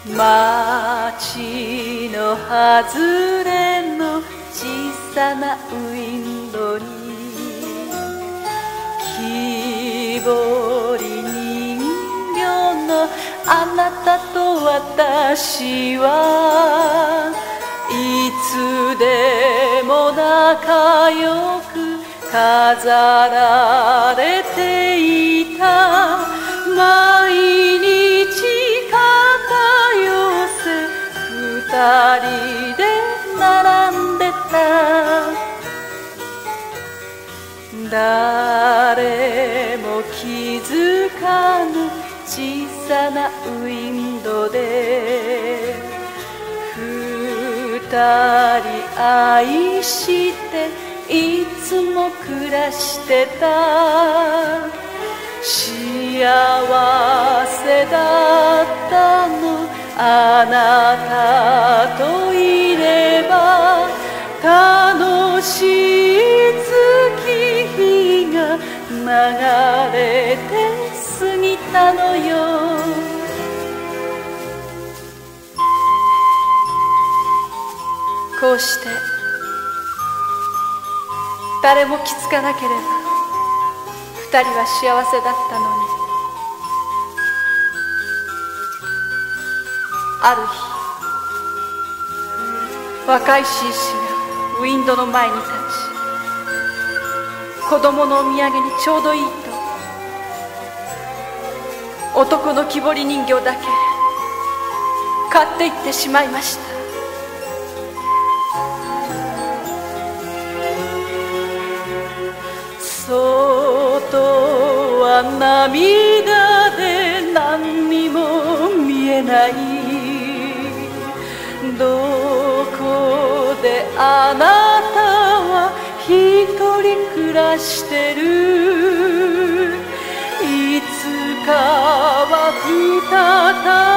街の外れの小さなウインドに木彫り人形のあなたと私はいつでも仲良く飾られていた。毎日肩寄せ二人で並んでた。誰も気づかぬ小さなウインドで二人愛していつも暮らしてた。幸せだったのあなたといれば。楽しい月日が流れて過ぎたのよ。こうして誰も気づかなければ二人は幸せだったのに。ある日若い紳士がウインドの前に立ち、子供のお土産にちょうどいいと男の木彫り人形だけ買っていってしまいました。外は涙で何にも見えない。どこであなたは一人暮らしてる。いつかは再び